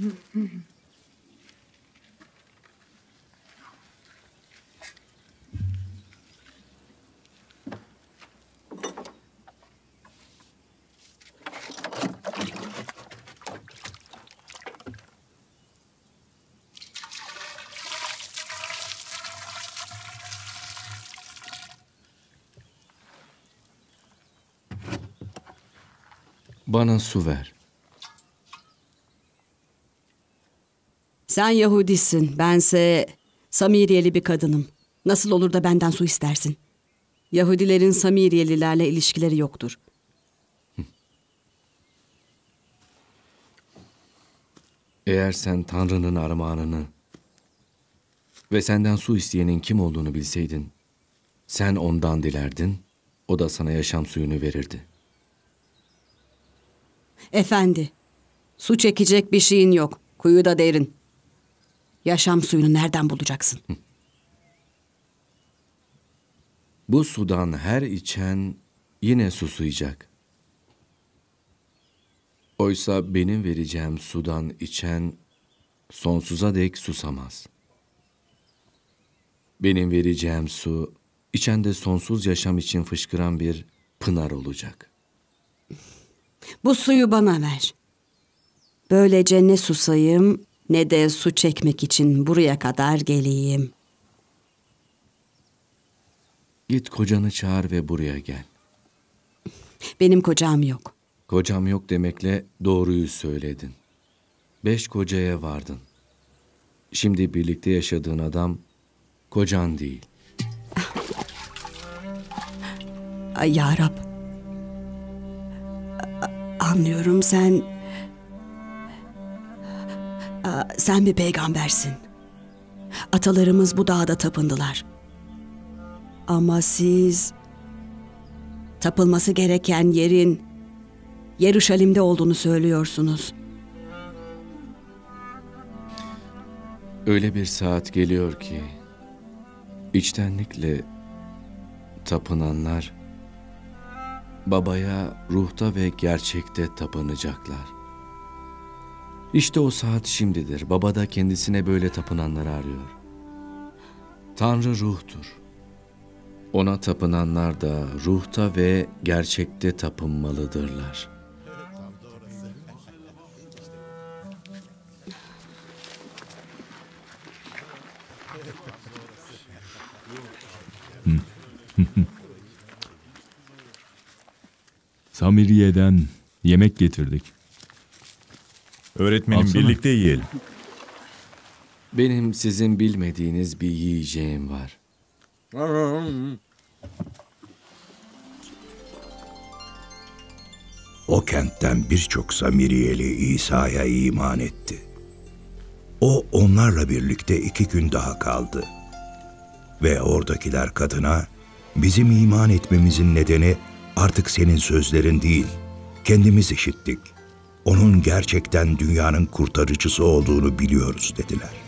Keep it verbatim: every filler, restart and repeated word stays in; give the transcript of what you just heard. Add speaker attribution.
Speaker 1: Bana su ver.
Speaker 2: Sen Yahudisin, bense Samiriyeli bir kadınım. Nasıl olur da benden su istersin? Yahudilerin Samiriyelilerle ilişkileri yoktur.
Speaker 1: Eğer sen Tanrı'nın armağanını ve senden su isteyenin kim olduğunu bilseydin, sen ondan dilerdin, o da sana yaşam suyunu verirdi.
Speaker 2: Efendi, su çekecek bir şeyin yok. Kuyu da derin. Yaşam suyunu nereden bulacaksın?
Speaker 1: Bu sudan her içen yine susayacak. Oysa benim vereceğim sudan içen sonsuza dek susamaz. Benim vereceğim su, içende sonsuz yaşam için fışkıran bir pınar olacak.
Speaker 2: Bu suyu bana ver. Böylece ne susayım ne de su çekmek için buraya kadar geleyim.
Speaker 1: Git kocanı çağır ve buraya gel.
Speaker 2: Benim kocam yok.
Speaker 1: Kocam yok demekle doğruyu söyledin. Beş kocaya vardın. Şimdi birlikte yaşadığın adam kocan değil.
Speaker 2: Ay ya Rab. Anlıyorum sen... Sen bir peygambersin. Atalarımız bu dağda tapındılar. Ama siz... Tapılması gereken yerin Yeruşalim'de olduğunu söylüyorsunuz.
Speaker 1: Öyle bir saat geliyor ki içtenlikle tapınanlar Babaya ruhta ve gerçekte tapınacaklar. İşte o saat şimdidir. Baba da kendisine böyle tapınanları arıyor. Tanrı ruhtur. Ona tapınanlar da ruhta ve gerçekte tapınmalıdırlar.
Speaker 3: Samiriye'den yemek getirdik.
Speaker 4: Öğretmenim,
Speaker 3: Alsana.
Speaker 4: birlikte yiyelim.
Speaker 1: Benim sizin bilmediğiniz bir yiyeceğim var.
Speaker 5: O kentten birçok Samiriyeli İsa'ya iman etti. O onlarla birlikte iki gün daha kaldı. Ve oradakiler kadına, bizim iman etmemizin nedeni artık senin sözlerin değil, kendimiz işittik. Onun gerçekten dünyanın kurtarıcısı olduğunu biliyoruz dediler.